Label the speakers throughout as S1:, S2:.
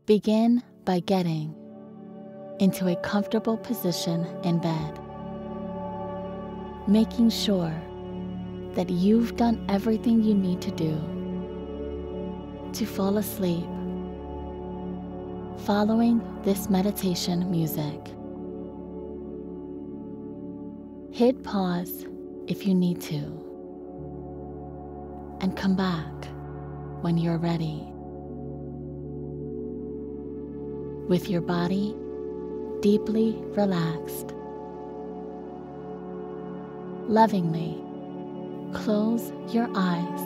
S1: Begin by getting into a comfortable position in bed, making sure that you've done everything you need to do to fall asleep following this meditation music. Hit pause if you need to, and come back when you're ready. With your body deeply relaxed, lovingly close your eyes.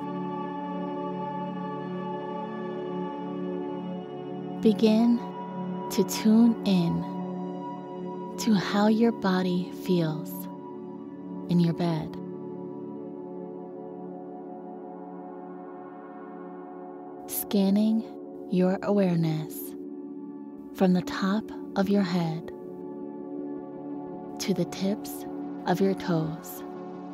S1: Begin to tune in to how your body feels in your bed. Scanning your awareness from the top of your head to the tips of your toes.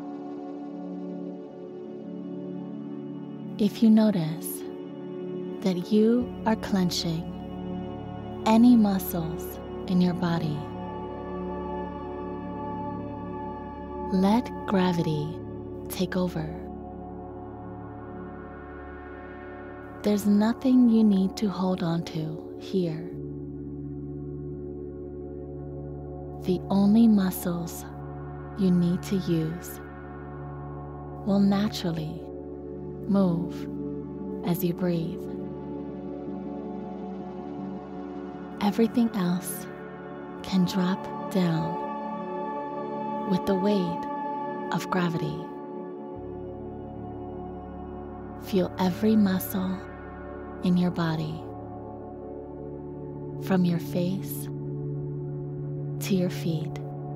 S1: If you notice that you are clenching any muscles in your body, let gravity take over. There's nothing you need to hold on to here. The only muscles you need to use will naturally move as you breathe. Everything else can drop down with the weight of gravity. Feel every muscle in your body, from your face to your feet,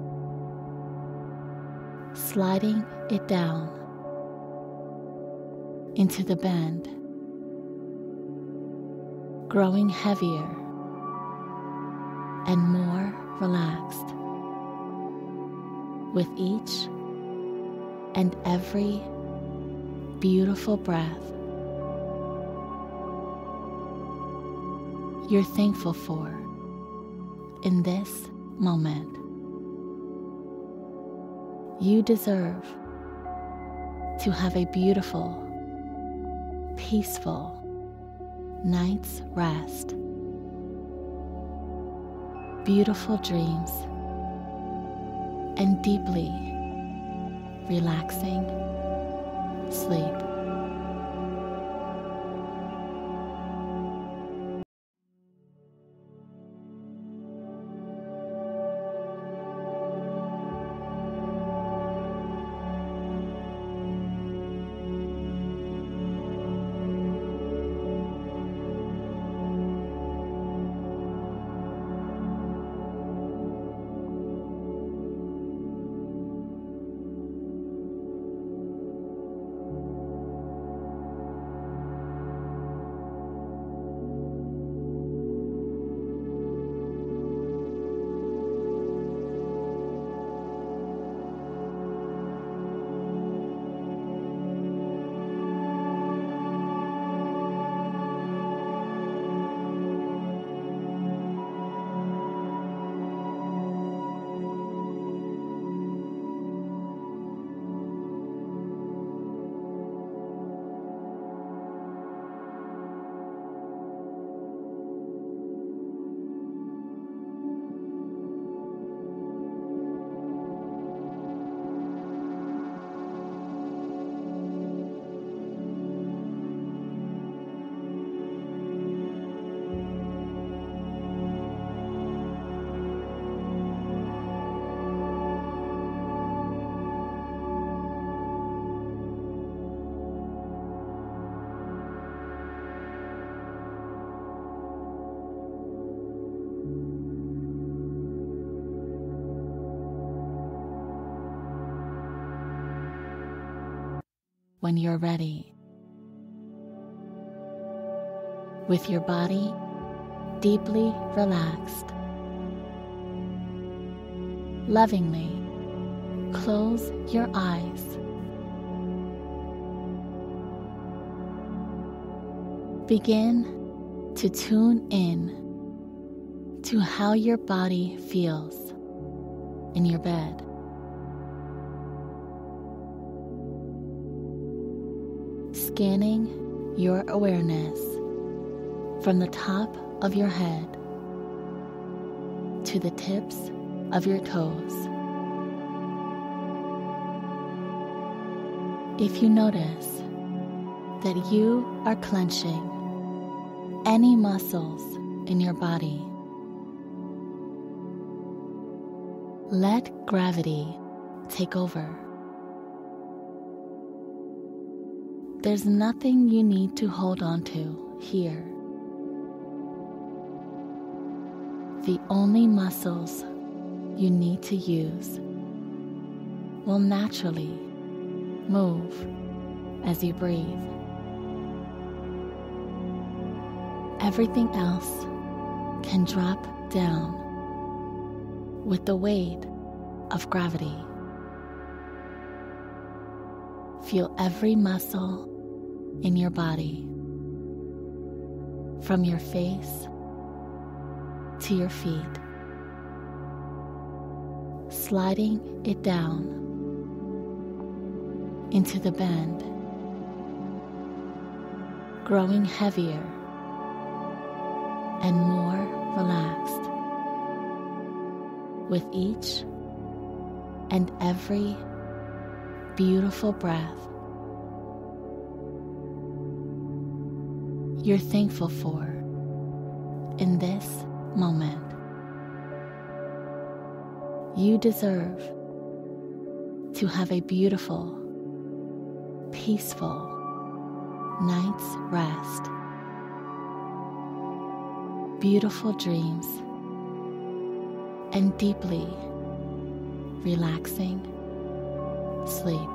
S1: sliding it down into the bend, growing heavier and more relaxed with each and every beautiful breath you're thankful for in this moment. You deserve to have a beautiful, peaceful night's rest, beautiful dreams, and deeply relaxing sleep. When you're ready, with your body deeply relaxed, lovingly close your eyes. Begin to tune in to how your body feels in your bed. Scanning your awareness from the top of your head to the tips of your toes. If you notice that you are clenching any muscles in your body, let gravity take over. There's nothing you need to hold on to here. The only muscles you need to use will naturally move as you breathe. Everything else can drop down with the weight of gravity. Feel every muscle in your body, from your face to your feet, sliding it down into the bend, growing heavier and more relaxed with each and every beautiful breath you're thankful for in this moment. You deserve to have a beautiful, peaceful night's rest, beautiful dreams, and deeply relaxing sleep.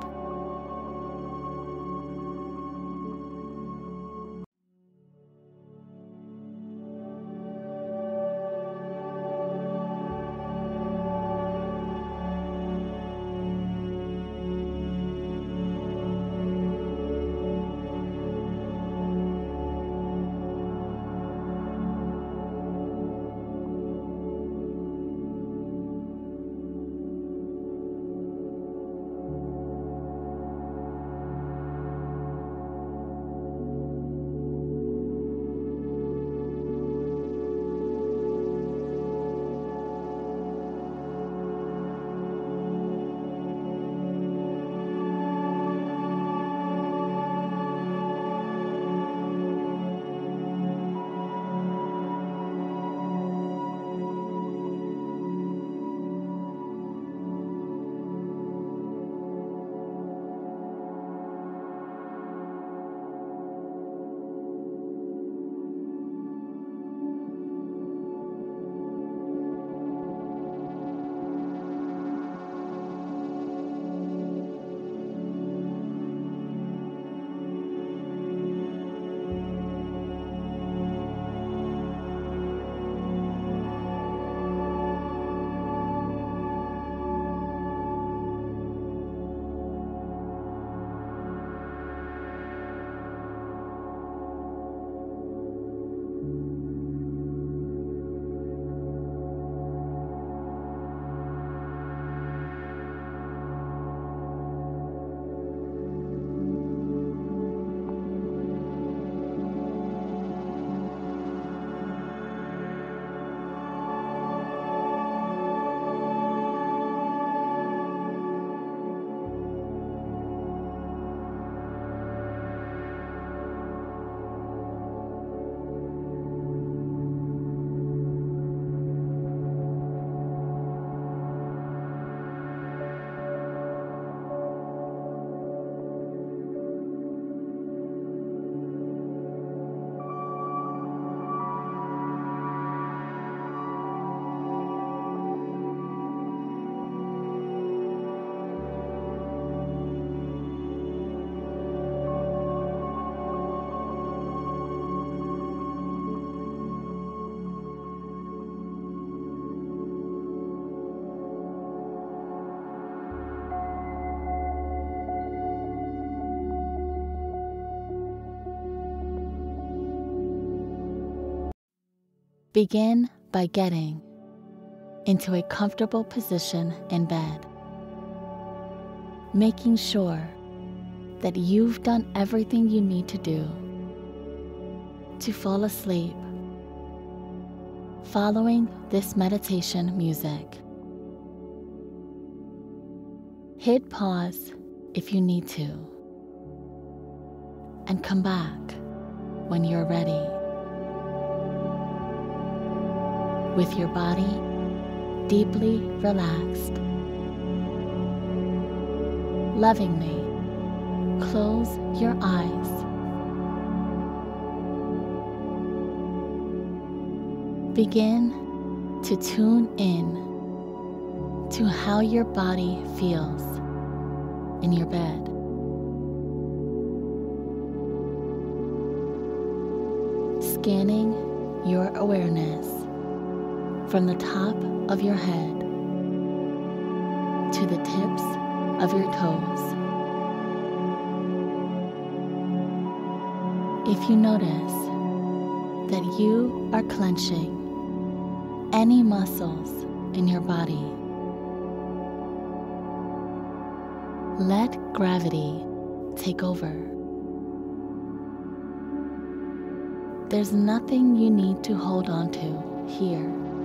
S1: Begin by getting into a comfortable position in bed, making sure that you've done everything you need to do to fall asleep following this meditation music. Hit pause if you need to, and come back when you're ready. With your body deeply relaxed, lovingly close your eyes. Begin to tune in to how your body feels in your bed. Scanning your awareness from the top of your head to the tips of your toes. If you notice that you are clenching any muscles in your body, let gravity take over. There's nothing you need to hold on to here.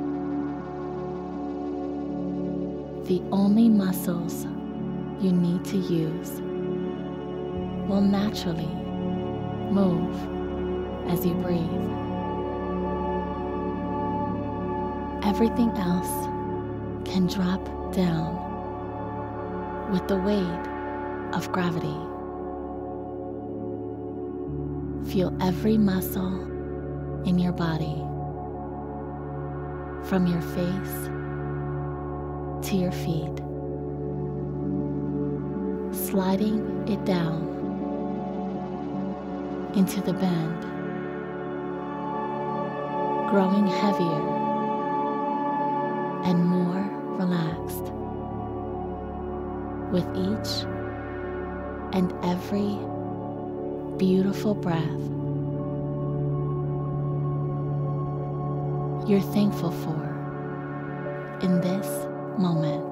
S1: The only muscles you need to use will naturally move as you breathe. Everything else can drop down with the weight of gravity. Feel every muscle in your body, from your face to your feet, sliding it down into the bend, growing heavier and more relaxed with each and every beautiful breath you're thankful for in this moment.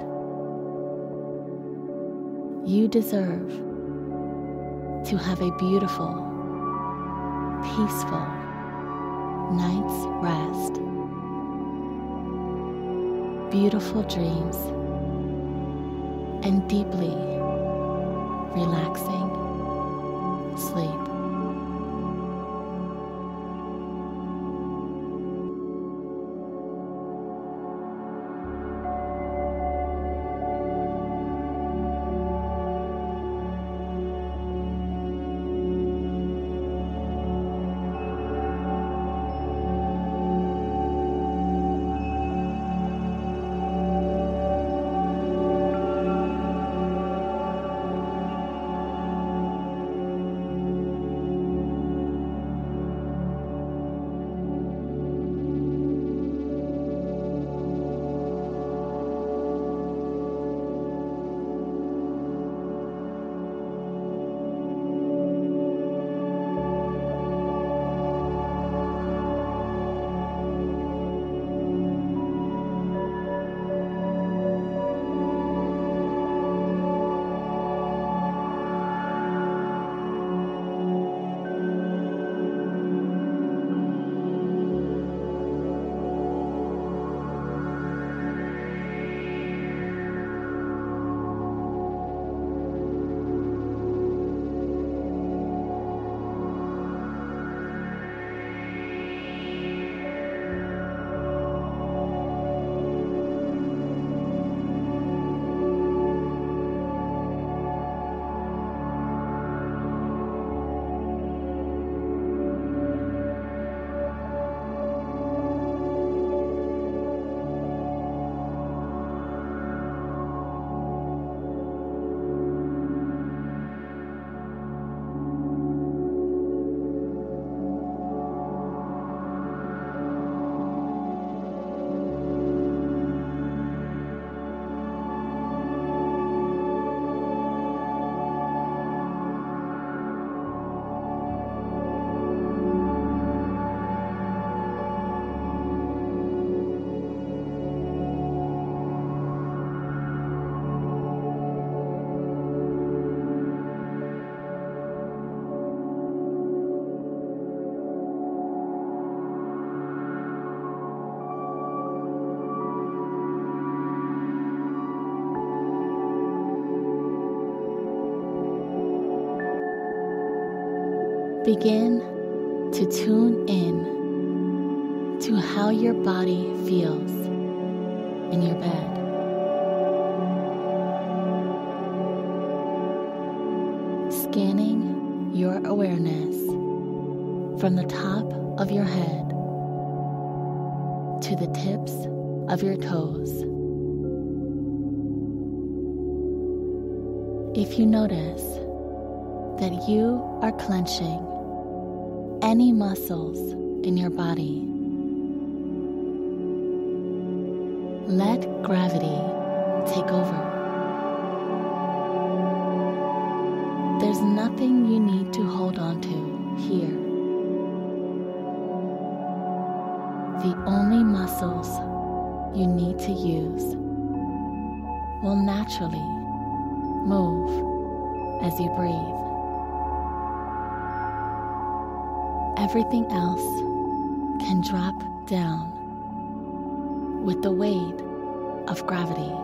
S1: You deserve to have a beautiful, peaceful night's rest, beautiful dreams, and deeply relaxing sleep. Begin to tune in to how your body feels in your bed. Scanning your awareness from the top of your head to the tips of your toes. If you notice that you are clenching any muscles in your body, let gravity take over. There's nothing you need to hold on to here. The only muscles you need to use will naturally move as you breathe. Everything else can drop down with the weight of gravity.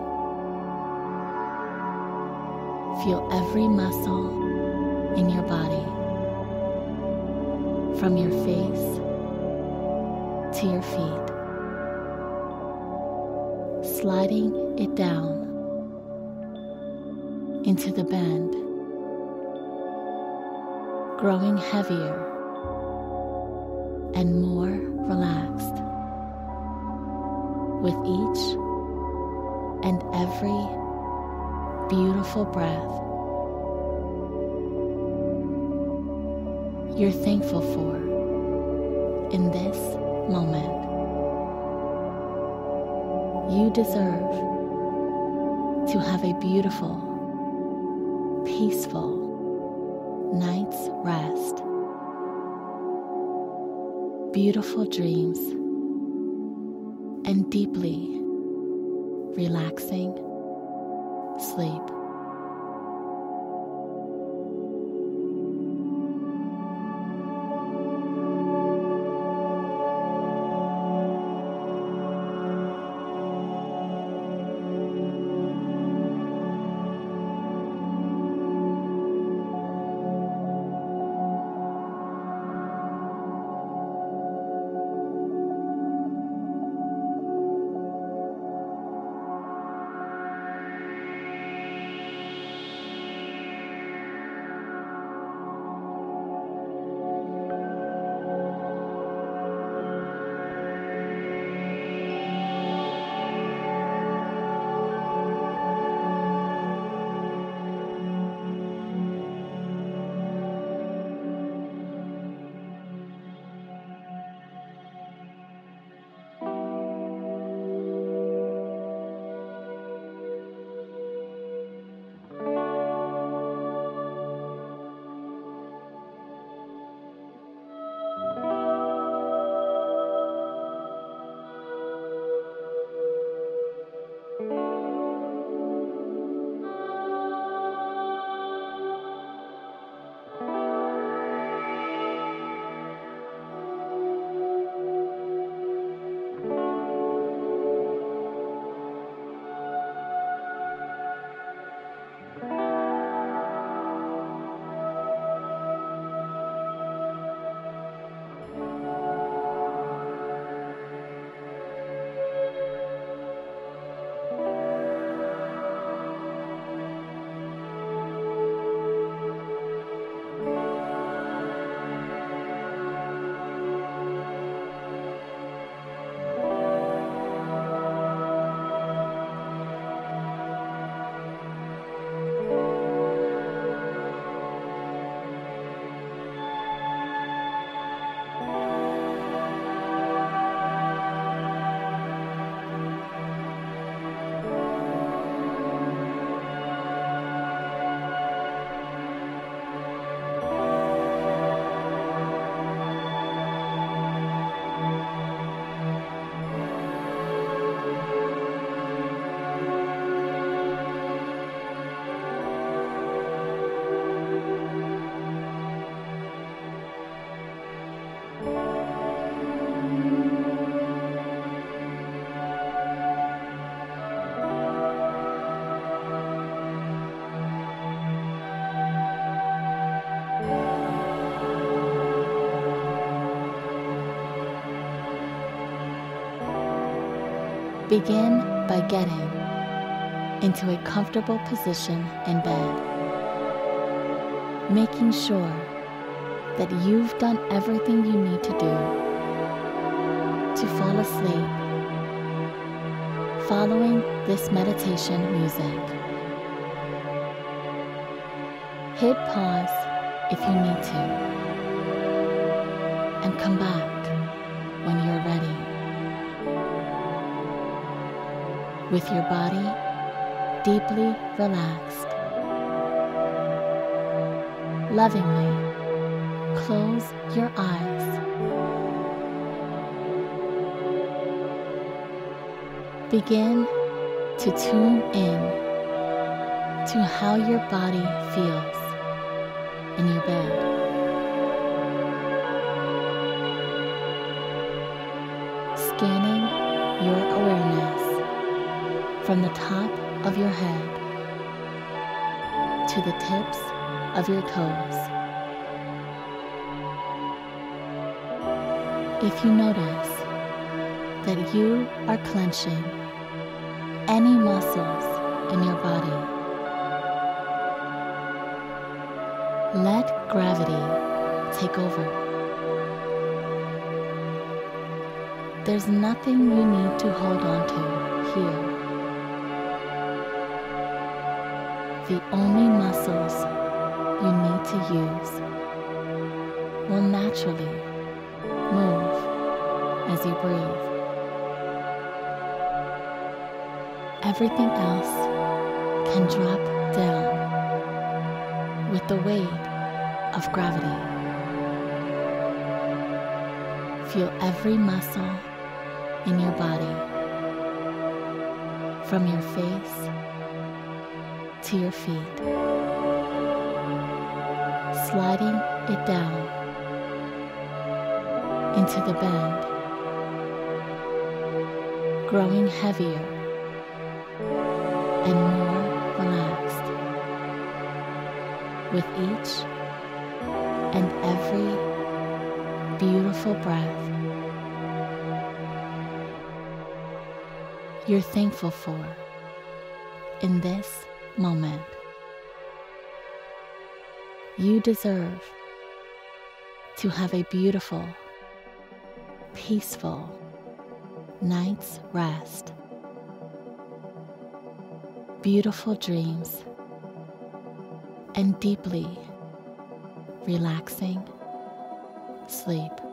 S1: Feel every muscle in your body, from your face to your feet, sliding it down into the bend, growing heavier and more relaxed with each and every beautiful breath you're thankful for in this moment. You deserve to have a beautiful, peaceful night's rest, beautiful dreams, and deeply relaxing sleep. Begin by getting into a comfortable position in bed, making sure that you've done everything you need to do to fall asleep following this meditation music. Hit pause if you need to, and come back when you're ready. With your body deeply relaxed, lovingly close your eyes. Begin to tune in to how your body feels in your bed. Scanning your awareness from the top of your head to the tips of your toes. If you notice that you are clenching any muscles in your body, let gravity take over. There's nothing you need to hold on to here. The only muscles you need to use will naturally move as you breathe. Everything else can drop down with the weight of gravity. Feel every muscle in your body, from your face to your feet, sliding it down into the bend, growing heavier and more relaxed with each and every beautiful breath you're thankful for in this moment. You deserve to have a beautiful, peaceful night's rest. Beautiful dreams and deeply relaxing sleep.